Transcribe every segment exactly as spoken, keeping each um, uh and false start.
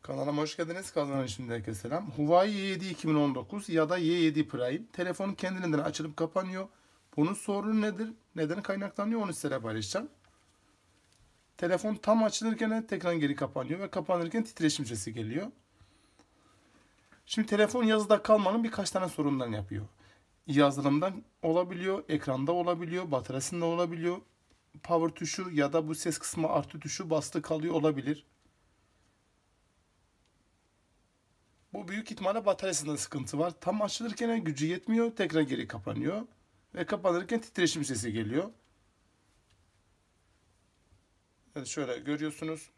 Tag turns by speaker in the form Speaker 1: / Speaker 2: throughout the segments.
Speaker 1: Kanalıma hoş geldiniz. Kanalıma şimdi herkese selam. Huawei Y yedi iki bin on dokuz ya da Y yedi Prime. Telefonun kendiliğinden açılıp kapanıyor. Bunun sorunu nedir? Neden kaynaklanıyor? Onu size paylaşacağım. Telefon tam açılırken tekrar geri kapanıyor ve kapanırken titreşim sesi geliyor. Şimdi telefon yazıda kalmanın birkaç tane sorundan yapıyor. Yazılımdan olabiliyor, ekranda olabiliyor, bataryasında olabiliyor. Power tuşu ya da bu ses kısmı artı tuşu bastı kalıyor olabilir. Bu büyük ihtimalle bataryasında sıkıntı var. Tam açılırken gücü yetmiyor. Tekrar geri kapanıyor. Ve kapanırken titreşim sesi geliyor. Evet, şöyle görüyorsunuz.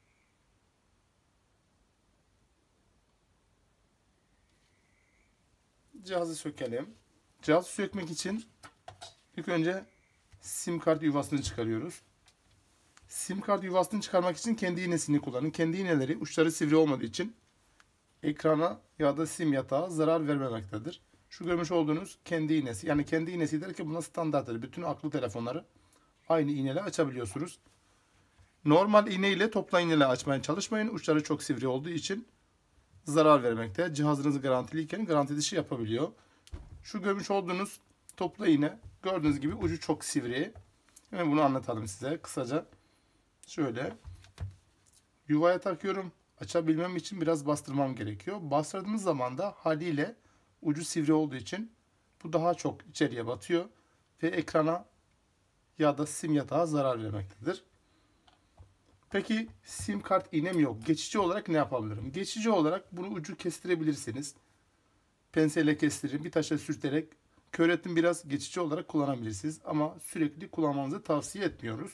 Speaker 1: Cihazı sökelim. Cihazı sökmek için ilk önce sim kart yuvasını çıkarıyoruz. Sim kart yuvasını çıkarmak için kendi iğnesini kullanın. Kendi iğneleri uçları sivri olmadığı için ekrana ya da sim yatağa zarar vermemektedir. Şu görmüş olduğunuz kendi iğnesi. Yani kendi iğnesi derken buna standarttır. Bütün akıllı telefonları aynı iğneyle açabiliyorsunuz. Normal iğne ile topla iğneyle açmaya çalışmayın. Uçları çok sivri olduğu için zarar vermekte. Cihazınız garantiliyken garanti dışı yapabiliyor. Şu görmüş olduğunuz topla iğne gördüğünüz gibi ucu çok sivri. Hemen bunu anlatalım size kısaca. Şöyle yuvaya takıyorum. Açabilmem için biraz bastırmam gerekiyor. Bastırdığımız zaman da haliyle ucu sivri olduğu için bu daha çok içeriye batıyor ve ekrana ya da sim yatağa zarar vermektedir. Peki sim kart iğnem yok. Geçici olarak ne yapabilirim? Geçici olarak bunu ucu kestirebilirsiniz. Penselle kestirin, bir taşa sürterek kör ettim biraz geçici olarak kullanabilirsiniz. Ama sürekli kullanmanızı tavsiye etmiyoruz.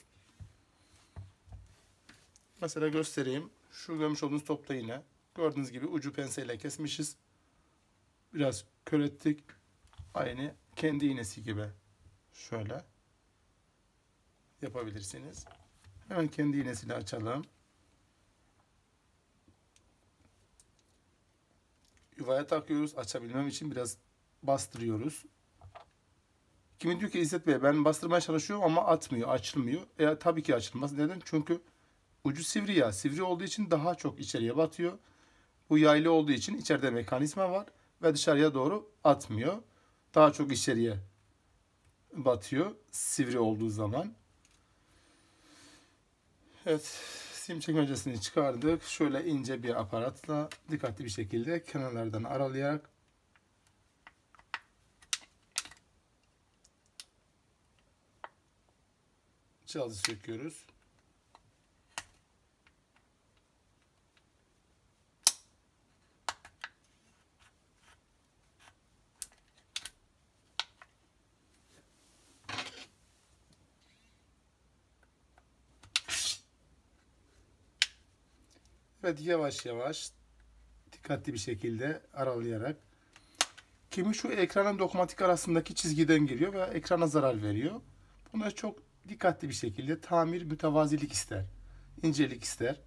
Speaker 1: Mesela göstereyim. Şu görmüş olduğunuz topta iğne. Gördüğünüz gibi ucu penseyle kesmişiz. Biraz kör ettik. Aynı kendi iğnesi gibi. Şöyle yapabilirsiniz. Hemen kendi iğnesini açalım. Yuvaya takıyoruz. Açabilmem için biraz bastırıyoruz. Kimi diyor ki İzzet Bey ben bastırmaya çalışıyorum ama atmıyor, açılmıyor. E, tabii ki açılmaz. Neden? Çünkü ucu sivri ya. Sivri olduğu için daha çok içeriye batıyor. Bu yaylı olduğu için içeride mekanizma var ve dışarıya doğru atmıyor. Daha çok içeriye batıyor sivri olduğu zaman. Evet, sim çekmecesini çıkardık. Şöyle ince bir aparatla dikkatli bir şekilde kenarlardan aralayarak cihazı söküyoruz. Evet, yavaş yavaş dikkatli bir şekilde aralayarak. Kimi şu ekranın dokunmatik arasındaki çizgiden giriyor ve ekrana zarar veriyor. Buna çok dikkatli bir şekilde tamir mütevazilik ister. İncelik ister.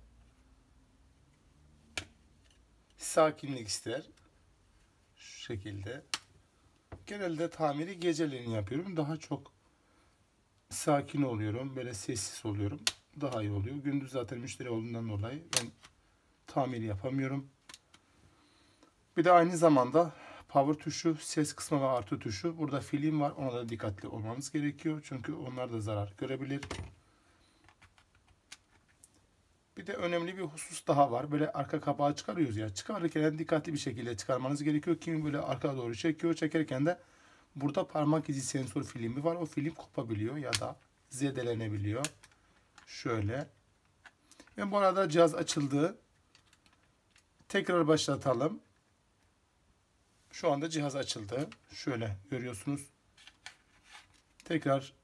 Speaker 1: Sakinlik ister. Şu şekilde. Genelde tamiri geceleyin yapıyorum. Daha çok sakin oluyorum. Böyle sessiz oluyorum. Daha iyi oluyor. Gündüz zaten müşteri olduğundan dolayı ben tamir yapamıyorum. Bir de aynı zamanda power tuşu, ses kısmı ve artı tuşu. Burada film var. Ona da dikkatli olmanız gerekiyor. Çünkü onlar da zarar görebilir. Bir de önemli bir husus daha var. Böyle arka kapağı çıkarıyoruz ya. Çıkarırken dikkatli bir şekilde çıkarmanız gerekiyor. Kimi böyle arkaya doğru çekiyor. Çekerken de burada parmak izi sensör filmi var. O film kopabiliyor ya da zedelenebiliyor. Şöyle. Ve bu arada cihaz açıldı. Tekrar başlatalım. Şu anda cihaz açıldı. Şöyle görüyorsunuz. Tekrar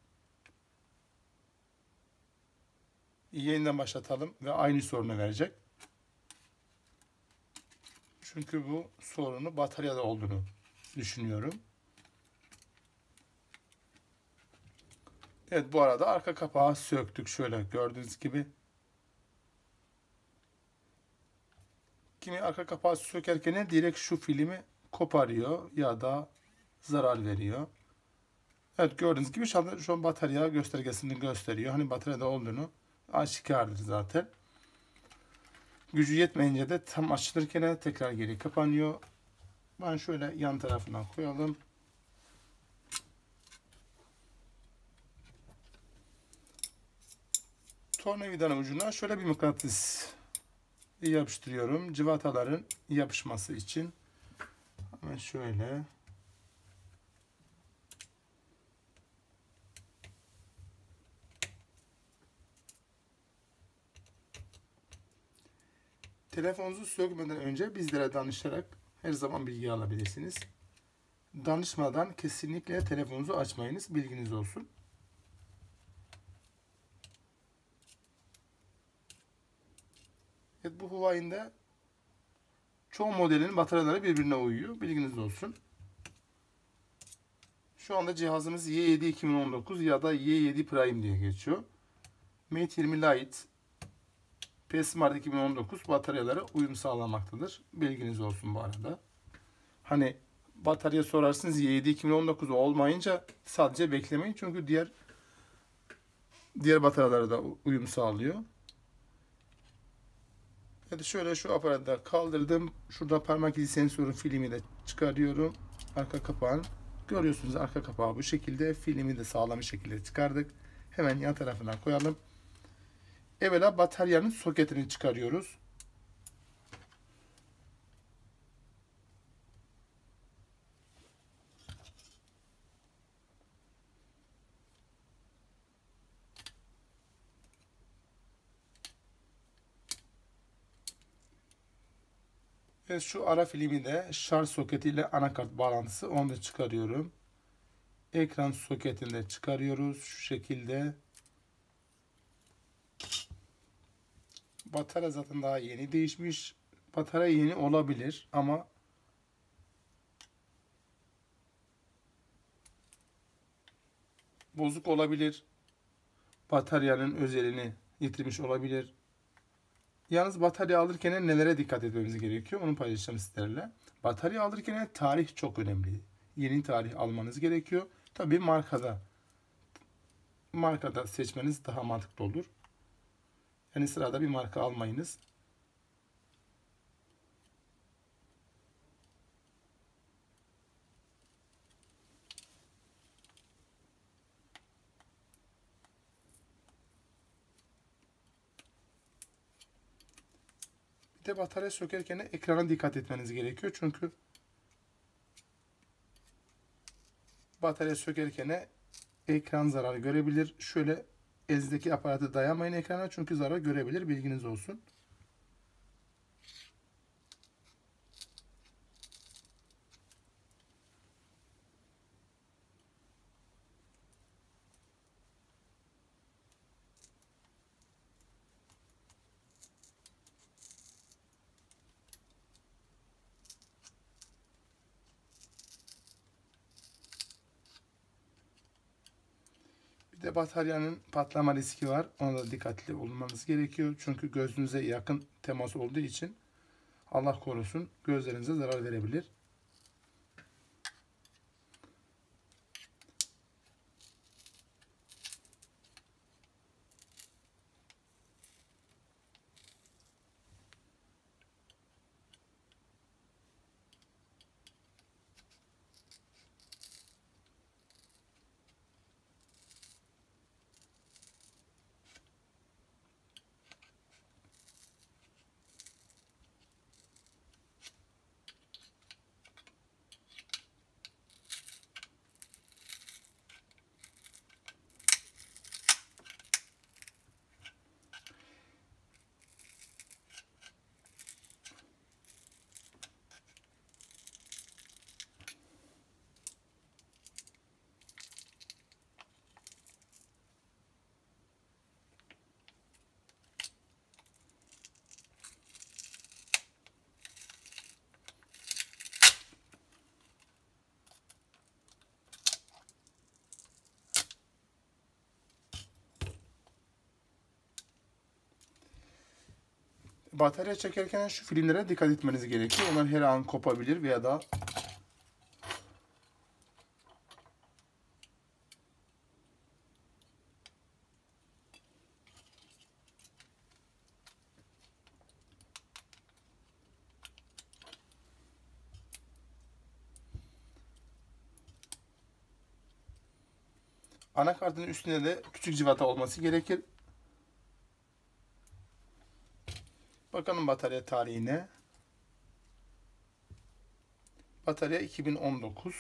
Speaker 1: yeniden başlatalım ve aynı sorunu verecek. Çünkü bu sorunu bataryada olduğunu düşünüyorum. Evet, bu arada arka kapağı söktük. Şöyle gördüğünüz gibi. Kimi arka kapağı sökerken direkt şu filmi koparıyor ya da zarar veriyor. Evet, gördüğünüz gibi şu an, şu an batarya göstergesini gösteriyor. Hani bataryada olduğunu aşikardır zaten. Gücü yetmeyince de tam açılırken tekrar geri kapanıyor. Ben şöyle yan tarafına koyalım. Tornavidanın ucuna şöyle bir mıknatıs yapıştırıyorum. Cıvataların yapışması için. Hemen şöyle. Telefonunuzu sökmeden önce bizlere danışarak her zaman bilgi alabilirsiniz. Danışmadan kesinlikle telefonunuzu açmayınız. Bilginiz olsun. Evet, bu Huawei'in çoğu modelinin bataryaları birbirine uyuyor. Bilginiz olsun. Şu anda cihazımız Y yedi iki bin on dokuz ya da Y yedi Prime diye geçiyor. Mate yirmi Lite, P Smart iki bin on dokuz bataryalara uyum sağlamaktadır. Bilginiz olsun bu arada. Hani batarya sorarsınız, Y yedi iki bin on dokuz olmayınca sadece beklemeyin. Çünkü diğer diğer bataryalara da uyum sağlıyor. Evet, şöyle şu aparatı da kaldırdım. Şurada parmak izi sensörün filmi de çıkarıyorum. Arka kapağın. Görüyorsunuz arka kapağı bu şekilde. Filmi de sağlam bir şekilde çıkardık. Hemen yan tarafına koyalım. Evvela bataryanın soketini çıkarıyoruz. Ve şu ara filmi de şarj soketi ile anakart bağlantısı, onu da çıkarıyorum. Ekran soketini de çıkarıyoruz şu şekilde. Batarya zaten daha yeni değişmiş. Batarya yeni olabilir ama bozuk olabilir. Bataryanın özelliğini yitirmiş olabilir. Yalnız batarya alırken nelere dikkat etmemiz gerekiyor? Onu paylaşacağım sizlerle. Batarya alırken tarih çok önemli. Yeni tarih almanız gerekiyor. Tabii markada. Markada seçmeniz daha mantıklı olur. Yani sırada bir marka almayınız. Bir de batarya sökerken ekrana dikkat etmeniz gerekiyor. Çünkü batarya sökerken ekran zarar görebilir. Şöyle elinizdeki aparatı dayamayın ekrana, çünkü zarar görebilir. Bilginiz olsun. Bir de bataryanın patlama riski var. Ona da dikkatli olmanız gerekiyor. Çünkü gözünüze yakın temas olduğu için Allah korusun gözlerinize zarar verebilir. Batarya çekerken şu filmlere dikkat etmeniz gerekiyor. Onlar her an kopabilir veya da Anakartın üstünde de küçük civata olması gerekir. Bakalım batarya tarihine. Batarya iki bin on dokuz.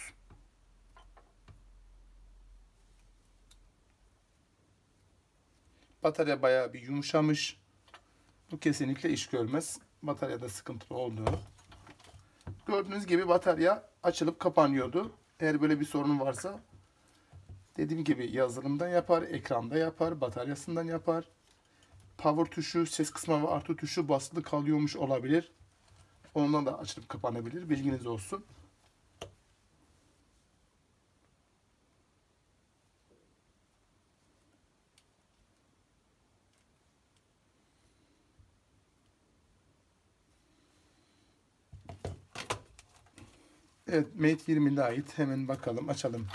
Speaker 1: Batarya bayağı bir yumuşamış. Bu kesinlikle iş görmez. Bataryada sıkıntılı olduğu. Gördüğünüz gibi batarya açılıp kapanıyordu. Eğer böyle bir sorun varsa dediğim gibi yazılımdan yapar, ekranda yapar, bataryasından yapar. Power tuşu, ses kısma ve artı tuşu basılı kalıyormuş olabilir. Ondan da açılıp kapanabilir. Bilginiz olsun. Evet, Mate yirmi'ye ait. Hemen bakalım, açalım.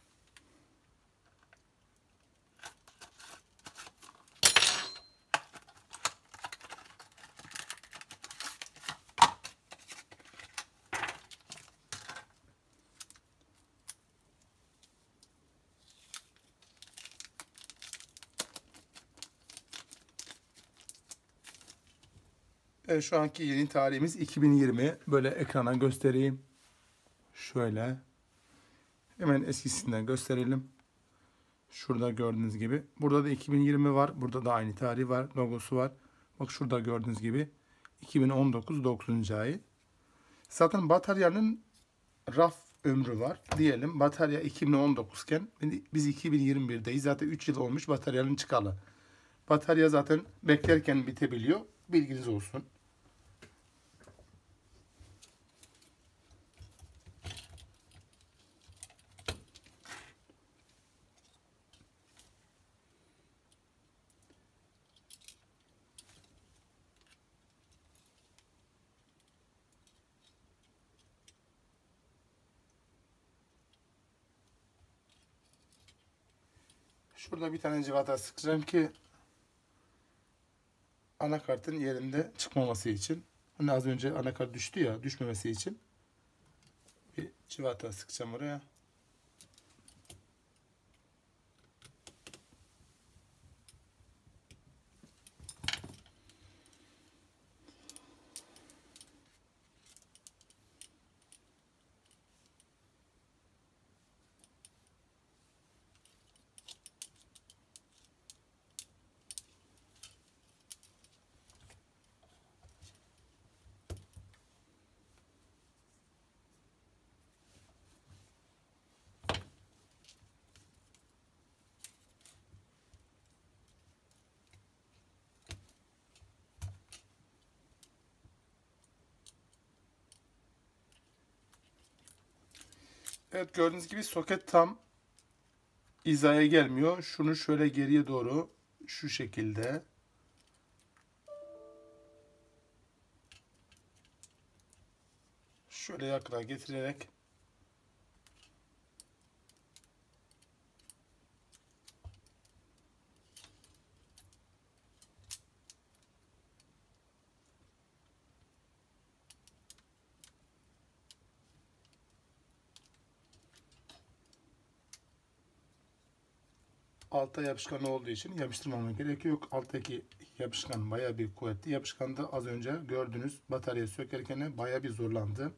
Speaker 1: Evet, şu anki yeni tarihimiz iki bin yirmi. Böyle ekrana göstereyim. Şöyle. Hemen eskisinden gösterelim. Şurada gördüğünüz gibi. Burada da iki bin yirmi var. Burada da aynı tarih var. Logosu var. Bak şurada gördüğünüz gibi. iki bin on dokuz dokuzuncu ay. Zaten bataryanın raf ömrü var. Diyelim batarya iki bin on dokuz iken biz iki bin yirmi bir'deyiz. Zaten üç yıl olmuş bataryanın çıkalı. Batarya zaten beklerken bitebiliyor. Bilginiz olsun. Şurada bir tane civata sıkacağım ki anakartın yerinde çıkmaması için. Hani az önce anakart düştü ya, düşmemesi için bir civata sıkacağım oraya. Evet, gördüğünüz gibi soket tam hizaya gelmiyor. Şunu şöyle geriye doğru şu şekilde şöyle yakına getirerek altta yapışkan olduğu için yapıştırmama gerek yok. Alttaki yapışkan bayağı bir kuvvetli. Yapışkanda az önce gördünüz bataryayı sökerken bayağı bir zorlandı.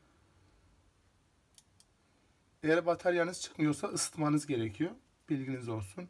Speaker 1: Eğer bataryanız çıkmıyorsa ısıtmanız gerekiyor. Bilginiz olsun.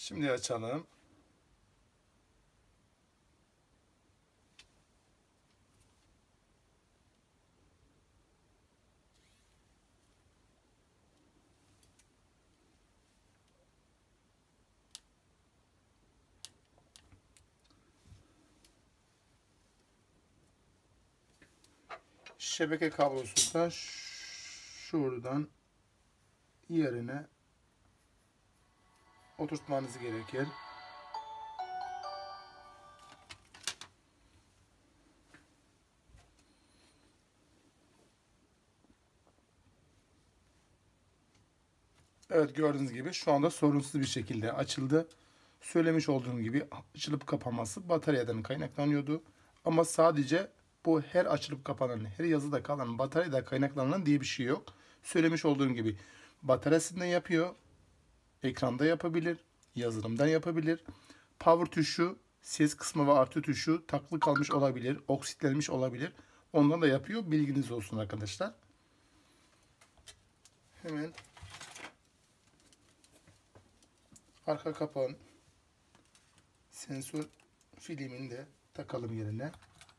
Speaker 1: Şimdi açalım. Şebeke kablosu da şuradan yerine oturtmanız gerekir. Evet, gördüğünüz gibi şu anda sorunsuz bir şekilde açıldı. Söylemiş olduğum gibi açılıp kapanması bataryadan kaynaklanıyordu. Ama sadece bu her açılıp kapanan, her yazıda kalan bataryadan kaynaklanan diye bir şey yok. Söylemiş olduğum gibi bataryasından yapıyor, ekranda yapabilir, yazılımdan yapabilir. Power tuşu, ses kısmı ve artı tuşu takılı kalmış olabilir, oksitlenmiş olabilir. Ondan da yapıyor. Bilginiz olsun arkadaşlar. Hemen arka kapağın sensör filmini de takalım yerine.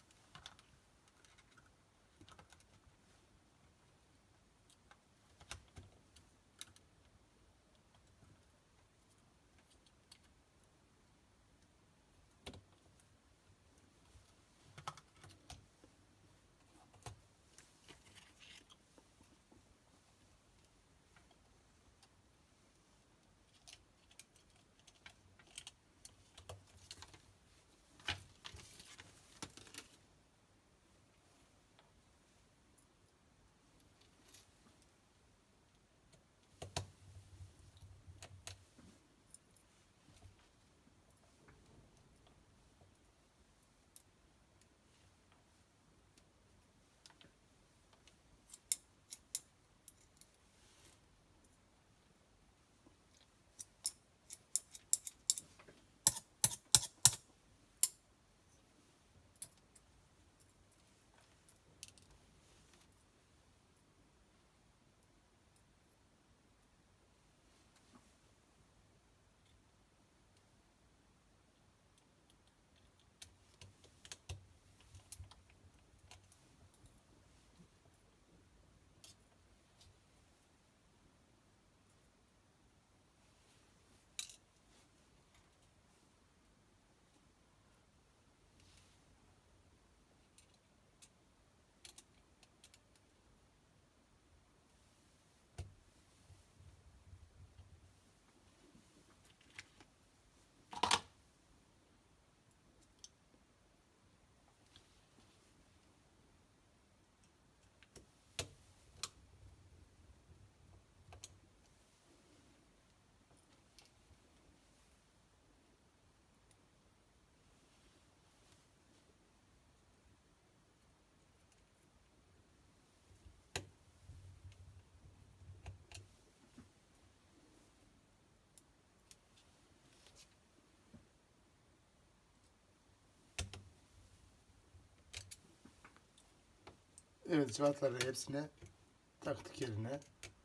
Speaker 1: Evet, cıvataları hepsine taktık yerine.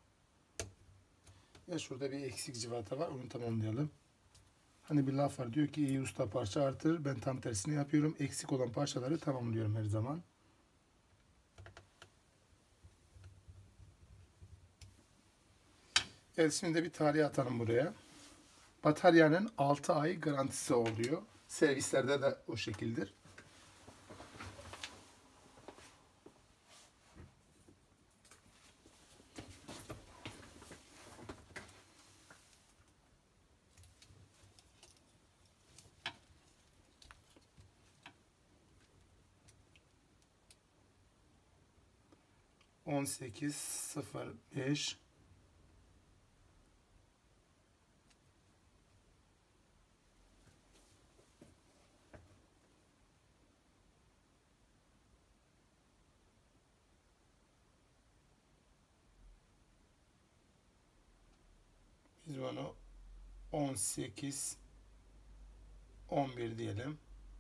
Speaker 1: Ve şurada bir eksik cıvata var. Onu tamamlayalım. Hani bir laf var, diyor ki iyi usta parça artırır. Ben tam tersini yapıyorum. Eksik olan parçaları tamamlıyorum her zaman. Evet, şimdi de bir tarih atalım buraya. Bataryanın altı ay garantisi oluyor. Servislerde de o şekildir. on sekiz sıfır beş biz bunu on sekiz on bir diyelim.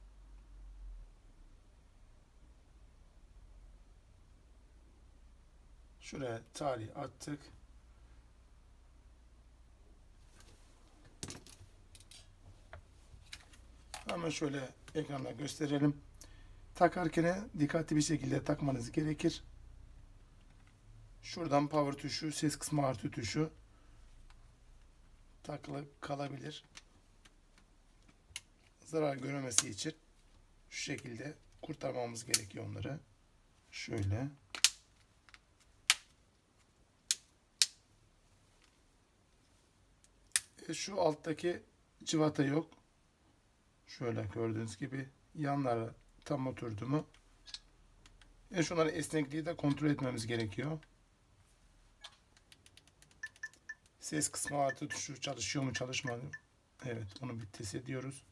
Speaker 1: Şuraya tarih attık. Hemen şöyle ekranda gösterelim. Takarken dikkatli bir şekilde takmanız gerekir. Şuradan power tuşu, ses kısmı artı tuşu takılı kalabilir. Zarar görmemesi için şu şekilde kurtarmamız gerekiyor onları. Şöyle. E şu alttaki cıvata yok. Şöyle gördüğünüz gibi yanları tam oturdu mu? E şunların esnekliği de kontrol etmemiz gerekiyor. Ses kısmı artı tuşu çalışıyor mu çalışmıyor mu? Evet, onu bir test ediyoruz.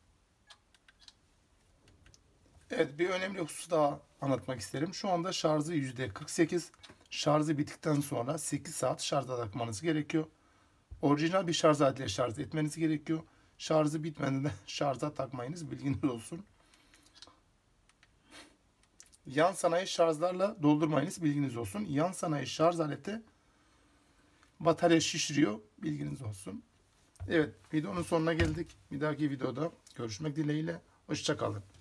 Speaker 1: Evet, bir önemli husus daha anlatmak isterim. Şu anda şarjı yüzde kırk sekiz. Şarjı bittikten sonra sekiz saat şarja takmanız gerekiyor. Orijinal bir şarj aletiyle şarj etmeniz gerekiyor. Şarjı bitmeden de şarja takmayınız, bilginiz olsun. Yan sanayi şarjlarla doldurmayınız, bilginiz olsun. Yan sanayi şarj aleti batarya şişiriyor, bilginiz olsun. Evet, videonun sonuna geldik. Bir dahaki videoda görüşmek dileğiyle. Hoşça kalın.